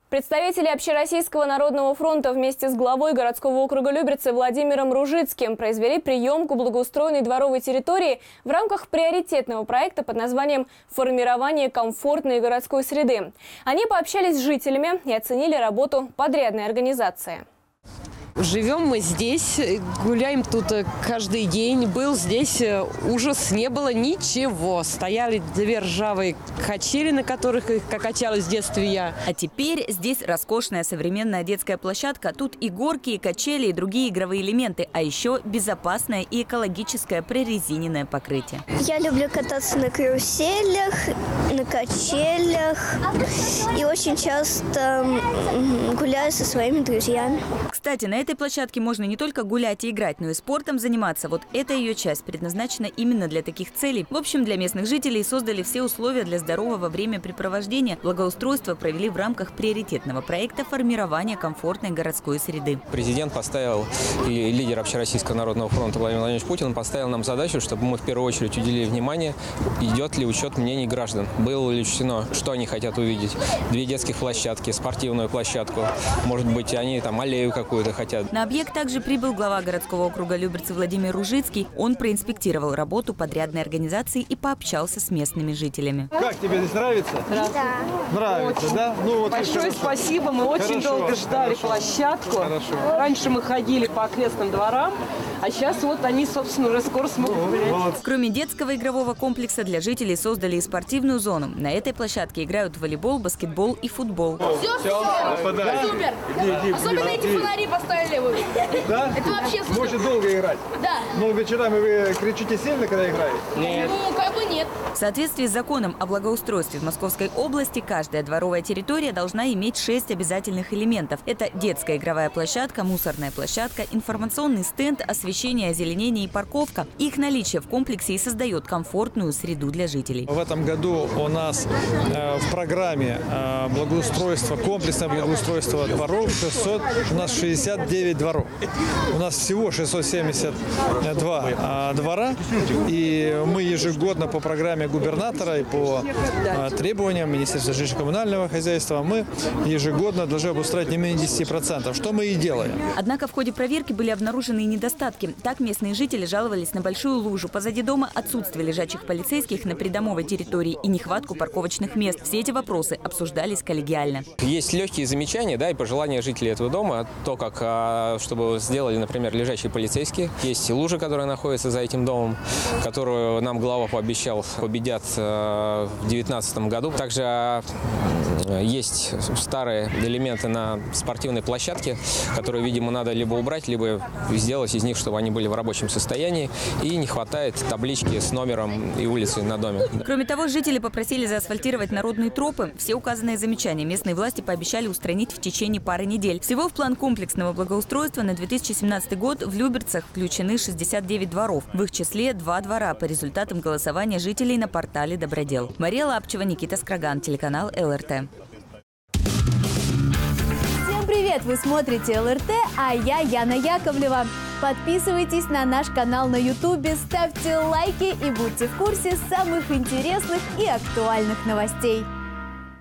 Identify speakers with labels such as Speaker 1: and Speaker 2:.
Speaker 1: Представители Общероссийского народного фронта вместе с главой городского округа Люберцы Владимиром Ружицким произвели приемку благоустроенной дворовой территории в рамках приоритетного проекта под названием «Формирование комфортной городской среды». Они пообщались с жителями и оценили работу подрядной организации.
Speaker 2: Живем мы здесь, гуляем тут каждый день. Был здесь ужас, не было ничего. Стояли две ржавые качели, на которых качалась в детстве я.
Speaker 3: А теперь здесь роскошная современная детская площадка. Тут и горки, и качели, и другие игровые элементы. А еще безопасное и экологическое прорезиненное покрытие.
Speaker 4: Я люблю кататься на каруселях, на качелях. И очень часто гуляю со своими друзьями.
Speaker 3: Кстати, на этой площадке можно не только гулять и играть, но и спортом заниматься. Вот эта ее часть предназначена именно для таких целей. В общем, для местных жителей создали все условия для здорового времяпрепровождения. Благоустройство провели в рамках приоритетного проекта формирования комфортной городской среды.
Speaker 5: Президент поставил, и лидер Общероссийского народного фронта Владимир Владимирович Путин поставил нам задачу, чтобы мы в первую очередь уделили внимание, идет ли учет мнений граждан. Было ли учтено, что они хотят увидеть. 2 детских площадки, спортивную площадку. Может быть, они там аллею какую-то хотят.
Speaker 3: На объект также прибыл глава городского округа Люберцы Владимир Ружицкий. Он проинспектировал работу подрядной организации и пообщался с местными жителями.
Speaker 6: Как тебе здесь нравится?
Speaker 4: Да.
Speaker 6: Нравится,
Speaker 2: очень.
Speaker 6: Да? Ну, вот
Speaker 2: Большое спасибо. Мы очень долго ждали площадку.
Speaker 6: Хорошо.
Speaker 2: Раньше мы ходили по окрестным дворам, а сейчас вот они, собственно, уже скоро смогут гулять.
Speaker 3: Кроме детского игрового комплекса, для жителей создали и спортивную зону. На этой площадке играют в волейбол, баскетбол и футбол.
Speaker 7: Все, супер! Особенно эти фонари поставили.
Speaker 6: Да?
Speaker 7: Это вообще супер.
Speaker 6: Можете долго играть?
Speaker 7: Да.
Speaker 6: Но вечерами вы кричите сильно, когда играете?
Speaker 5: Нет.
Speaker 7: Ну, как бы нет.
Speaker 3: В соответствии с законом о благоустройстве в Московской области, каждая дворовая территория должна иметь 6 обязательных элементов. Это детская игровая площадка, мусорная площадка, информационный стенд, освещение, озеленение и парковка. Их наличие в комплексе и создает комфортную среду для жителей.
Speaker 6: В этом году у нас в программе благоустройства, комплексное благоустройство дворов у нас 69 дворов. У нас всего 672 двора. И мы ежегодно по программе губернатора и по требованиям Министерства жилищно-коммунального хозяйства мы ежегодно должны обустроить не менее 10%, что мы и делаем.
Speaker 3: Однако в ходе проверки были обнаружены и недостатки. Так местные жители жаловались на большую лужу позади дома, отсутствие лежачих полицейских на придомовой территории и нехватку парковочных мест. Все эти вопросы обсуждались коллегиально.
Speaker 5: Есть легкие замечания, да, и пожелания жителей этого дома, то, как, чтобы сделали, например, лежачие полицейские. Есть лужа, которая находится за этим домом, которую нам глава пообещал, победят в 2019 году. Также есть старые элементы на спортивной площадке, которые, видимо, надо либо убрать, либо сделать из них, чтобы они были в рабочем состоянии. И не хватает таблички с номером и улицей на доме.
Speaker 3: Кроме того, жители попросили заасфальтировать народные тропы. Все указанные замечания местные власти пообещали устранить в течение пары недель. Всего в план комплексного благоустройства на 2017 год в Люберцах включены 69 дворов. В их числе 2 двора по результатам голосования жителей на портале «Добродел». Мария Лапчева, Никита Скраган, телеканал ЛРТ.
Speaker 8: Всем привет! Вы смотрите ЛРТ, а я Яна Яковлева. Подписывайтесь на наш канал на YouTube, ставьте лайки и будьте в курсе самых интересных и актуальных новостей.